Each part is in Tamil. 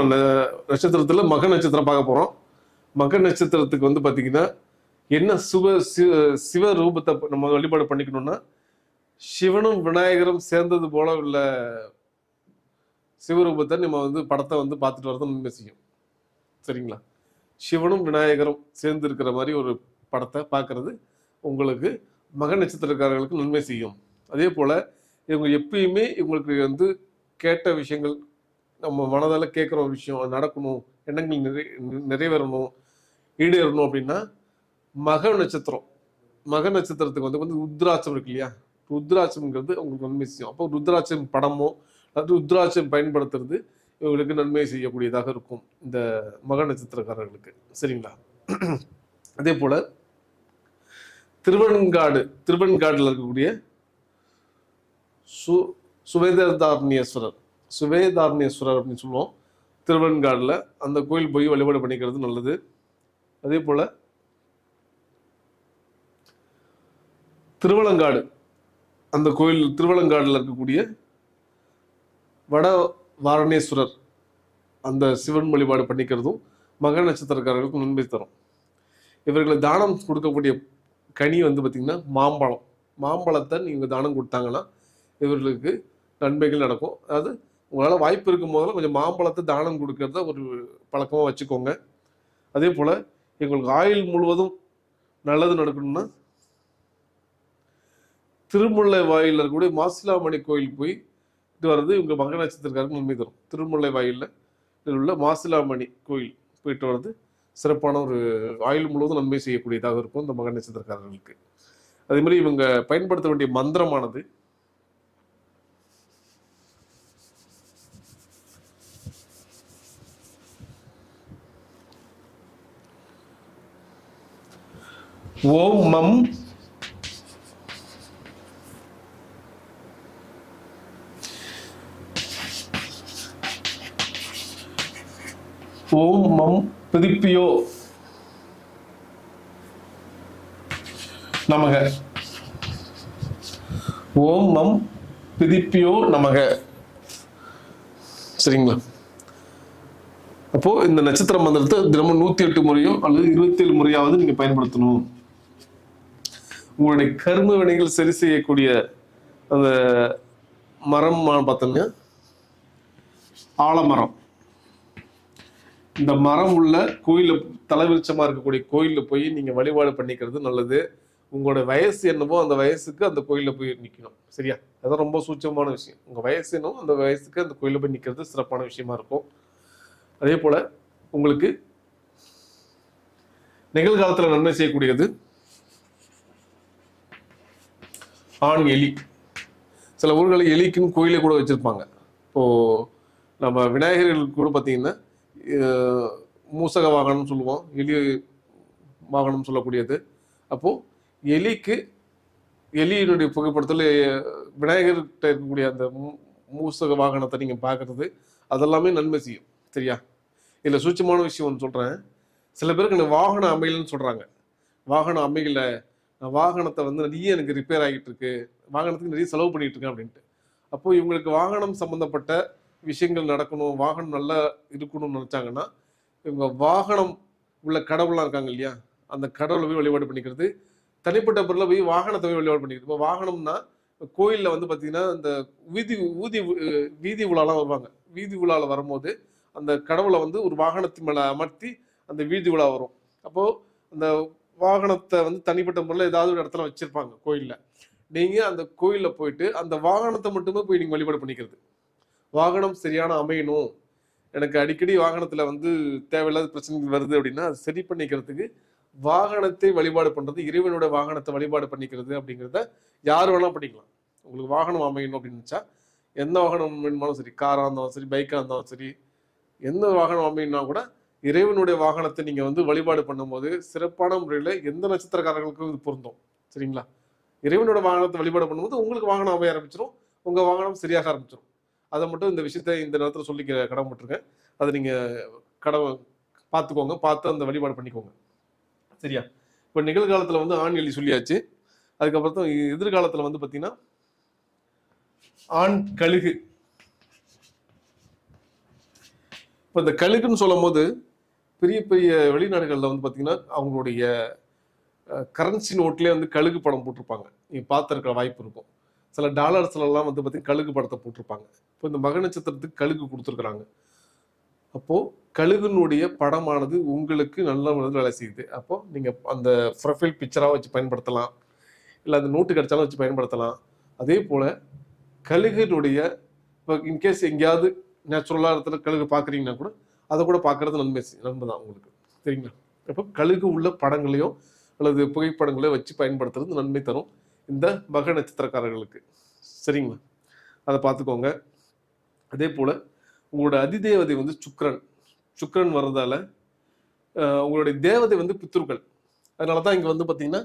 நம்ம நட்சத்திரத்துல மக நட்சத்திரம் பார்க்க போறோம். மக நட்சத்திரத்துக்கு வந்து பாத்தீங்கன்னா என்ன சிவ ரூபத்தை நம்ம வழிபாடு பண்ணிக்கணும்னா, சிவனும் விநாயகரும் சேர்ந்தது போல உள்ள சிவரூபத்தை நம்ம வந்து படத்தை வந்து பார்த்துட்டு வரது நன்மை செய்யும். சரிங்களா? சிவனும் விநாயகரும் சேர்ந்து இருக்கிற மாதிரி ஒரு படத்தை பார்க்கறது உங்களுக்கு மக நட்சத்திரக்காரர்களுக்கு நன்மை செய்யும். அதே போல இவங்க எப்பயுமே இவங்களுக்கு வந்து கேட்ட விஷயங்கள், நம்ம மனதால் கேட்குற ஒரு விஷயம் நடக்கணும், எண்ணங்கள் நிறைவேறணும், ஈடேறணும் அப்படின்னா மக நட்சத்திரத்துக்கு வந்து ருத்ராட்சம் இருக்கு இல்லையா, ருத்ராட்சம்ங்கிறது உங்களுக்கு நன்மை செய்யும். அப்போ ருத்ராட்சம் படமோ அது ருத்ராட்சம் பயன்படுத்துறது இவங்களுக்கு நன்மை செய்யக்கூடியதாக இருக்கும் இந்த மக நட்சத்திரக்காரர்களுக்கு. சரிங்களா? அதே போல திருவெண்காடுல இருக்கக்கூடிய சுவேதாரண்யேஸ்வரர் அப்படின்னு சொல்லுவோம். திருவெண்காடுல அந்த கோயில் போய் வழிபாடு பண்ணிக்கிறது நல்லது. அதே போல திருவலங்காடு, அந்த கோயில் திருவலங்காடுல இருக்கக்கூடிய வட வாரணேஸ்வரர் அந்த சிவன் வழிபாடு பண்ணிக்கிறதும் மக நட்சத்திரக்காரர்களுக்கு நன்மை தரும். இவர்களை தானம் கொடுக்கக்கூடிய கனி வந்து பார்த்தீங்கன்னா மாம்பழத்தை நீங்கள் தானம் கொடுத்தாங்கன்னா இவர்களுக்கு நன்மைகள் நடக்கும். அதாவது உங்களால் வாய்ப்பு இருக்கும் போதெல்லாம் கொஞ்சம் மாம்பழத்தை தானம் கொடுக்கறத ஒரு பழக்கமாக வச்சுக்கோங்க. அதே போல் எங்களுக்கு ஆயுள் முழுவதும் நல்லது நடக்கணும்னா திருமுல்லை வாயிலில் இருக்கக்கூடிய மாசிலாமணி கோயில் போய் இது வர்றது இவங்க மக நட்சத்திரக்காரருக்கு நன்மை தரும். திருமுல்லை வாயிலில் உள்ள மாசிலாமணி கோயில் போயிட்டு வர்றது சிறப்பான ஒரு ஆயுள் முழுவதும் நன்மை செய்யக்கூடியதாக இருக்கும் இந்த மக நட்சத்திரக்காரர்களுக்கு. அதே மாதிரி இவங்க பயன்படுத்த வேண்டிய மந்திரமானது ஓம் மம் பிதிப்பியோ நமக. ஓம் மம் பிதிப்பியோ நமக. சரிங்களா? அப்போ இந்த நட்சத்திர மந்திரத்தை தினமும் 108 முறையோ அல்லது 27 முறையாவது நீங்க பயன்படுத்தணும். உங்களுடைய கர்ம வினைகள் சரி செய்யக்கூடிய அந்த மரம் பார்த்தோம்னா ஆலமரம். இந்த மரம் உள்ள கோயில தலைவிருச்சமா இருக்கக்கூடிய கோயில்ல போய் நீங்க வழிபாடு பண்ணிக்கிறது நல்லது. உங்களோட வயசு என்னவோ அந்த வயசுக்கு அந்த கோயில போய் நிக்கணும். சரியா? அதான் ரொம்ப சூட்சமான விஷயம். உங்க வயசு என்னவோ அந்த வயசுக்கு அந்த கோயில போய் நிக்கிறது சிறப்பான விஷயமா இருக்கும். அதே போல உங்களுக்கு நிகழ்காலத்துல நன்மை செய்யக்கூடியது ஆண் எலி. சில ஊர்களில் எலிக்குன்னு கோயிலை கூட வச்சிருப்பாங்க. இப்போ நம்ம விநாயகர்களுக்கு கூட பார்த்தீங்கன்னா மூசக வாகனம் சொல்லுவோம், எலி வாகனம் சொல்லக்கூடியது. அப்போ எலியினுடைய புகைப்படத்தில் விநாயகர்கிட்ட இருக்கக்கூடிய அந்த மூசக வாகனத்தை நீங்க பார்க்கறது அதெல்லாமே நன்மை செய்யும். சரியா? இதுல சூட்சமான விஷயம் ஒன்று சொல்றேன். சில பேருக்கு எனக்கு வாகனம் அமையலன்னு சொல்றாங்க. வாகனம் அமையல, வாகனத்தை வந்து நிறைய எனக்கு ரிப்பேர் ஆகிட்டு இருக்கு, வாகனத்துக்கு நிறைய செலவு பண்ணிட்டு இருக்கேன் அப்படின்ட்டு. அப்போ இவங்களுக்கு வாகனம் சம்பந்தப்பட்ட விஷயங்கள் நடக்கணும், வாகனம் நல்லா இருக்கணும்னு நினைச்சாங்கன்னா இவங்க வாகனம் உள்ள கடவுள்லாம் இருக்காங்க இல்லையா, அந்த கடவுளை போய் வழிபாடு பண்ணிக்கிறது. தனிப்பட்ட பொருளை போய் வாகனத்தை போய் வழிபாடு பண்ணிக்கிறது. இப்போ வாகனம்னா கோயிலில் வந்து பார்த்தீங்கன்னா இந்த வீதி உலாலாம் வருவாங்க. வீதி உலாவில் வரும்போது அந்த கடவுளை வந்து ஒரு வாகனத்தின் மேலே அமர்த்தி அந்த வீதி உலா வரும். அப்போ அந்த வாகனத்தை வந்து தனிப்பட்ட முறையில் ஏதாவது ஒரு இடத்துல வச்சிருப்பாங்க கோயிலில். நீங்க அந்த கோயிலில் போயிட்டு அந்த வாகனத்தை மட்டுமே போய் நீங்க வழிபாடு பண்ணிக்கிறது. வாகனம் சரியான அமையணும், எனக்கு அடிக்கடி வாகனத்துல வந்து தேவையில்லாத பிரச்சனைகள் வருது அப்படின்னா அது சரி பண்ணிக்கிறதுக்கு வாகனத்தை வழிபாடு பண்றது, இறைவனோட வாகனத்தை வழிபாடு பண்ணிக்கிறது அப்படிங்கிறத யார் வேணா பண்ணிக்கலாம். உங்களுக்கு வாகனம் அமையணும் அப்படின்னு நினைச்சா எந்த வாகனம் வேணுமாலும் சரி, காரா இருந்தாலும் சரி, பைக்கா இருந்தாலும் சரி, எந்த வாகனம் அமையணும்னா கூட இறைவனுடைய வாகனத்தை நீங்க வந்து வழிபாடு பண்ணும்போது சிறப்பான முறையில எந்த நட்சத்திரக்காரர்களுக்கும் இது பொருந்தும். சரிங்களா? இறைவனோட வாகனத்தை வழிபாடு பண்ணும்போது உங்களுக்கு வாகனம் அமைய ஆரம்பிச்சிடும், உங்க வாகனம் சரியாக ஆரம்பிச்சிடும். அதை மட்டும் இந்த விஷயத்த இந்த நேரத்தில் சொல்லிக்க கடமைப்பட்டிருக்கேன். அதை நீங்க பார்த்துக்கோங்க, பார்த்து அந்த வழிபாடு பண்ணிக்கோங்க. சரியா? இப்போ நிகழ்காலத்துல வந்து ஆண் எலி சொல்லியாச்சு. அதுக்கப்புறம் எதிர்காலத்துல வந்து பாத்தீங்கன்னா ஆண் கழுகு. இப்போ இந்த கழுகுன்னு சொல்லும் போது பெரிய பெரிய வெளிநாடுகளில் வந்து பார்த்தீங்கன்னா அவங்களுடைய கரன்சி நோட்லேயே வந்து கழுகு படம் போட்டிருப்பாங்க. நீங்கள் பார்த்துருக்க வாய்ப்பு இருக்கும். சில டாலர்ஸ்லாம் வந்து பார்த்தீங்கன்னா கழுகு படத்தை போட்டிருப்பாங்க. இப்போ இந்த மக நட்சத்திரத்துக்கு கழுகு கொடுத்துருக்குறாங்க. அப்போது கழுகுனுடைய படமானது உங்களுக்கு நல்ல முறையில் வேலை செய்யுது. அப்போது நீங்கள் அந்த ப்ரொஃபைல் பிக்சராக வச்சு பயன்படுத்தலாம், இல்லை அந்த நோட்டு கிடைச்சாலும் வச்சு பயன்படுத்தலாம். அதே போல் கழுகுனுடைய இப்போ இன்கேஸ் எங்கேயாவது நேச்சுரலாக இடத்துல கழுகு பார்க்குறீங்கன்னா கூட அதை கூட பார்க்குறது நன்மை தான் உங்களுக்கு, சரிங்களா? அப்போ கழுகு உள்ள படங்களையோ அல்லது புகைப்படங்களையோ வச்சு பயன்படுத்துறது நன்மை தரும் இந்த மக நட்சத்திரக்காரர்களுக்கு, சரிங்களா? அதை பார்த்துக்கோங்க. அதே போல் உங்களோட அதிதேவதை வந்து சுக்கிரன் வர்றதால உங்களுடைய தேவதை வந்து பித்ருக்கள். அதனால தான் இங்கே வந்து பார்த்தீங்கன்னா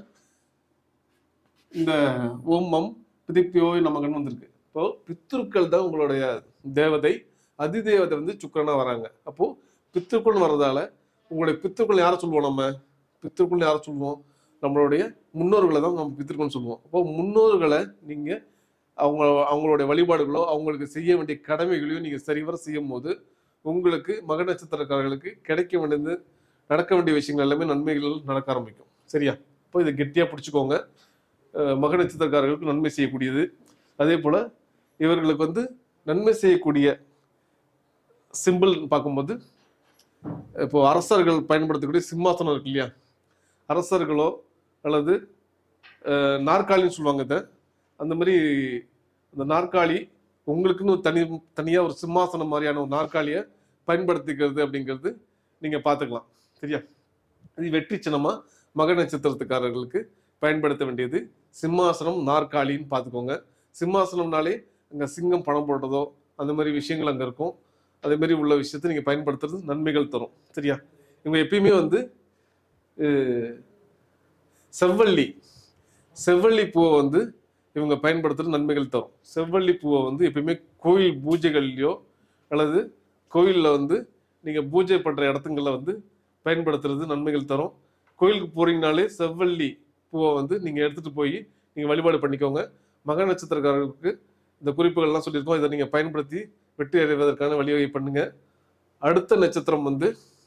இந்த ஓமம் பிதிப்பியோ நமகன் வந்திருக்கு. இப்போ பித்ருக்கள் தான் உங்களுடைய தேவதை, அதிதேவதை வந்து சுக்கிரனா வராங்க. அப்போ பித்ருக்கள் வர்றதால உங்களுடைய பித்ருக்கள் யாரை சொல்லுவோம்? நம்ம பித்ருக்கள் யாரை சொல்லுவோம்? நம்மளுடைய முன்னோர்களை தான் நம்ம பித்ருக்கள்னு சொல்லுவோம். அப்போ முன்னோர்களை நீங்க அவங்களுடைய வழிபாடுகளோ அவங்களுக்கு செய்ய வேண்டிய கடமைகளையும் நீங்க சரிவர செய்யும் போது உங்களுக்கு மக நட்சத்திரக்காரர்களுக்கு கிடைக்க வேண்டியது, நடக்க வேண்டிய விஷயங்கள் எல்லாமே நன்மைகள் நடக்க ஆரம்பிக்கும், சரியா? இப்போ இதை கெட்டியா பிடிச்சிக்கோங்க. மக நட்சத்திரக்காரர்களுக்கு நன்மை செய்யக்கூடியது. அதே போல இவர்களுக்கு வந்து நன்மை செய்யக்கூடிய சிம்பிள் பார்க்கும்போது இப்போ அரசர்கள் பயன்படுத்தக்கூடிய சிம்மாசனம் இருக்கு இல்லையா, அரசர்களோ அல்லது நாற்காலின்னு சொல்லுவாங்க இதை, அந்த மாதிரி அந்த நாற்காலி உங்களுக்குன்னு தனியாக ஒரு சிம்மாசனம் மாதிரியான ஒரு நாற்காலியை பயன்படுத்திக்கிறது அப்படிங்கிறது நீங்கள் பார்த்துக்கலாம், சரியா? இது வெற்றி சின்னமாக மக நட்சத்திரத்துக்காரர்களுக்கு பயன்படுத்த வேண்டியது சிம்மாசனம் நாற்காலின்னு பார்த்துக்கோங்க. சிம்மாசனம்னாலே அங்கே சிங்கம் பணம் போடுறதோ அந்த மாதிரி விஷயங்கள் அங்கே இருக்கும். அதே மாதிரி உள்ள விஷயத்தை நீங்கள் பயன்படுத்துறது நன்மைகள் தரும், சரியா? இவங்க எப்பயுமே வந்து செவ்வள்ளி பூவை வந்து இவங்க பயன்படுத்துறது நன்மைகள் தரும். செவ்வள்ளி பூவை வந்து எப்பயுமே கோயில் பூஜைகள்லையோ அல்லது கோயிலில் வந்து நீங்கள் பூஜை பண்ணுற இடத்துங்களில் வந்து பயன்படுத்துறது நன்மைகள் தரும். கோயிலுக்கு போறீங்கனாலே செவ்வள்ளி பூவை வந்து நீங்கள் எடுத்துகிட்டு போய் நீங்கள் வழிபாடு பண்ணிக்கோங்க. மக நட்சத்திரக்காரர்களுக்கு இந்த குறிப்புகள்லாம் சொல்லியிருக்கோம். இதை நீங்கள் பயன்படுத்தி வெற்றி அடைவதற்கான வழிவகை பண்ணுங்க. அடுத்த நட்சத்திரம் வந்து